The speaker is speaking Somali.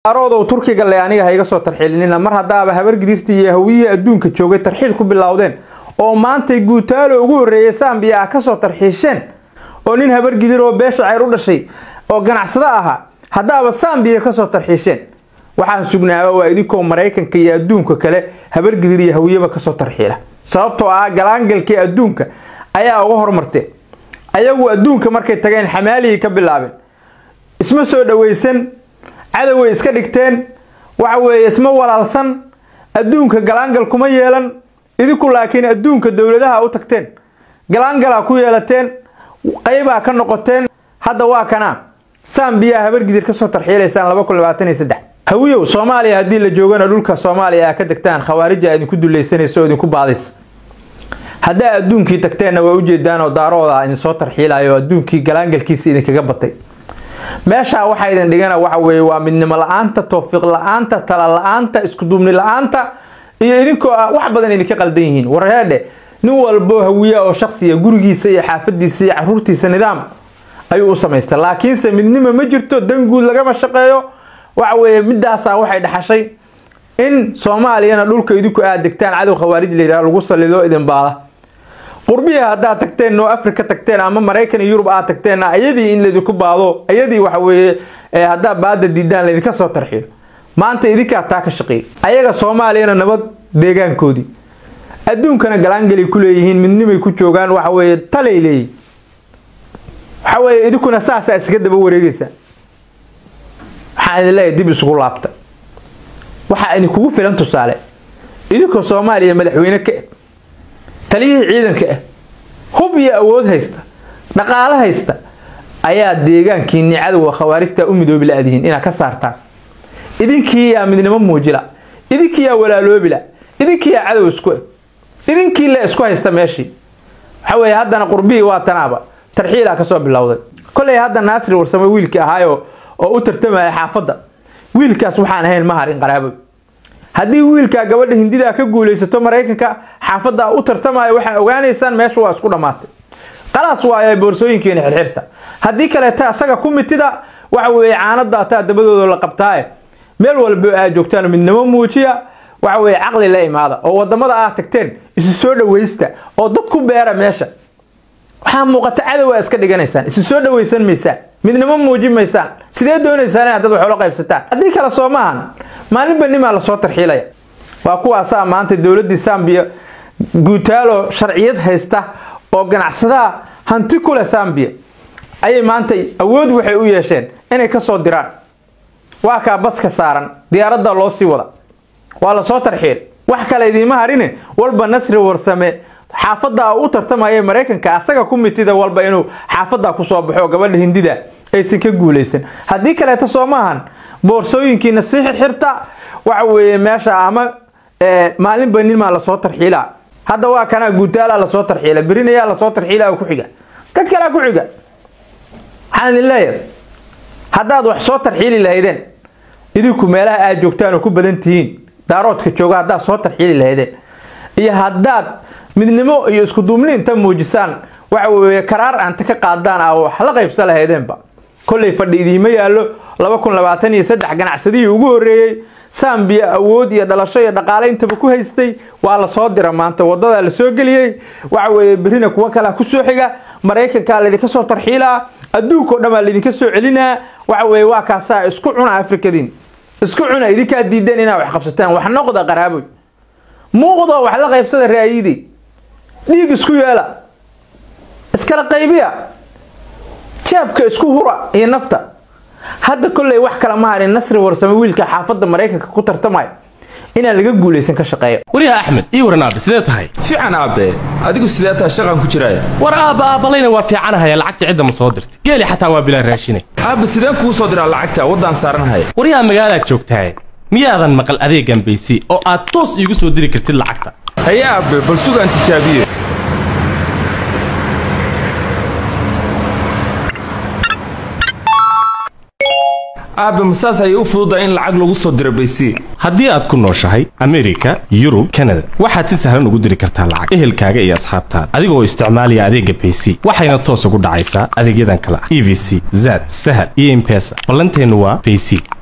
aroodo Turkiga la aniga hayga soo tarxiilina mar hadaaba habar gidirtii hawiye adduunka joogay tarxiil ku bilowdeen oo maanta guutaalo ugu horeeyay Sambia ka soo tarxiisheen oo nin habar gidir oo beesha ay u dhashay oo ganacsada aha hadaaba Sambia ka soo tarxiisheen waxaan sugnaaba waa idinko Mareykanka iyo adduunka kale habar gidir iyo hawiyeba ka soo tarxiila sababtoo ah galaangalkii adduunka ayaa ugu hormartay ayagu adduunka markay tageen xamaaliyi ka bilaabeen isma soo dhaweysan عدوي iska dhigteen waxa weey isma walaalsan adduunka galaangal kuma yeelan idinku laakiin adduunka dawladaha u tagteen galaangala ku yeelateen qayba ka noqoteen hadda waa kana Sambia habar gidir ka soo tarxiilaysan 2023 hawiyo Soomaaliya hadii la joogana dhulka Soomaaliya ka degtaan khawaarij ay idinku dulaysanayso idinku baadis hadda adduunkii tagteena way u jeedaan oo daarooda in soo tarxiilayo adduunkii galaangalkiisa idinkaga batay meesha waxa idin dhigana waxa weey waa midnimo la'aanta tawfiiq la'aanta tala la'aanta isku duubni la'aanta iyo idinko wax badan idinka qaldan yihiin wareede nin walbo hawiya oo shakhsiga gurigiisa iyo xaafadiisa iyo caruurtiisa nidaam ayuu u sameystay laakiin se midnimo ma jirto dan guud laga ma shaqeeyo waxa weey midaas waxay dhaxashay in Soomaaliyana dhulka idinku aad degtaan cadow khawaarij leeyahay lagu salido idin baada qurbiya hada tagteen no Afrika tagteen ama Mareykan iyo Yurub aad tagteen ayadii in la idinku baado ayadii waxa weeye hada baada diidaan la idinka soo tarxiil maanta idinka taa ka shaqeey ayaga Soomaaliyana nabad deegaankoodii adduunkana galaangali ku leeyihiin midnimo ku joogan waxa weeye taleelay waxa weeye idinkuna saasa iska daba wareegaysa waxaan leeyahay dib isugu laabta waxa idinku filan tusaale idinka Soomaaliya madaxweyne ka taliye ciidanka hub iyo awood haysta dhaqaale haysta ayaa deegaankiina cadow khawaarijta u midoobi laadiin ina ka saartaan idinkii yaa midnimo muujila idinkii yaa walaaloobila idinkii yaa cadow isku idinkii la isku haysta meeshii waxa weey hadana qurbii waa tanaaba tarxiila ka soo bilowday kulay hadda Naasir warsame wiilkii ahaayo oo u tartamay xaafada wiilkaas waxaan ahayn maharin qaraabo hadii wiilka gabadha Hindida ka guuleysato Mareykanka xaafada u tartamay waxa ogaanaysan meesha waa isku dhamaatay qalaas waayay boorsooyinkeena xirxirta hadii kale ta asaga kumitida waxa weey caanada ta dabadooda la qabtaay meel walba ay joogtaan midnimo muujiya waxa weey aqli la imaada oo wadamada ah tagteen isu soo dhaweysta oo dad ku beera meesha waxa muuqata cadow iska dhiganaysan isu soo dhaweysan meesha midnimo muujimaysan sidee doonaysaan dad wax la qaybsataan hadii kala Soomaan maalin banima la soo tarxiilay waa kuwaas maanta dawladda Sambia guutaalo sharciyad haysta oo ganacsada hanti kula Sambia ay maanta awood waxay u yeesheen inay ka soo diraan waa ka bas ka saaran diyaaradda loo sii wada waa la soo tarxiil wax kale idima harine walba Nasri warsame xaafada u tartamay Mareykanka asaga kumitida walba inuu xaafada ku soo baxo gabadha Hindida aysan ka guuleysan hadii kale ta Soomaan boorsooyinkiina si xirta waxa weeye meesha ama maalin banima la soo tarxiila hada waa kana guutaala la soo tarxiila birinaya la soo tarxiila ku xiga dad kale ku xiga waxaan leeyahay hadaad wax soo tarxiili lahaydeen idinku meelaha aad joogtaan oo ku badan tihiin daaroodka jooga hadaad soo tarxiili lahaydeen iyo hadaad midnimo iyo isku duubni inta muujisaan waxa weeye qaraar aan ka qaadaan oo wax la qaybsan lahaydeenba kulay fadhiidima yaalo 2023 ganacsadii ugu horeeyay Sambia awood iyo dhalasho iyo dhaqaale intaba ku haystay waa la soo diray maanta wadada la soo galiyay waxa weeye birina kuwa kala ku soo xiga Mareykanka la idinka soo tarxiila adduunka dhama la idinka soo celina waxa weeye waa kaasa isku cuna Afrikadin isku cuna idinka diidan inaa wax qabsataan wax noqda qaraabo muuqdo wax la qaybsada raayidi dhiig isku yeela iskala qaybiya jabka isku hura iyo nafta hadda kulay wax kala ma harin Nasri warsame wiilka xaafada Mareykanka ku tartamay inaan laga guuleysan ka shaqeeyo wariya Axmed ii waranaab sidee tahay fiican aabe adigu sidee tahay shaqan ku jiray war aabalayna waa fiicanahay lacagta cid ma soo dirtay geeli xataa waa bilaa raashinay aabe sideen ku soo diraa lacagta wadaan saaranahay wariya magaalada joogtahay miyaadan maqal adeegan BC oo aad toos iigu soo diri kartid lacagta haya aabe bal sugan tijaabiye aabe masaas ay u fududahay in lacag lagu soo diro BC haddii aad ku nooshahay America Yurub Canada waxaad si sahlan ugu diri kartaa lacag ehelkaaga iyo asxaabtaada adigoo isticmaalaya adeega BC waxayna toos ugu dhacaysaa adeegyadan kala EVC Zad Sahal iyo M-Pesa ballanteenu waa BC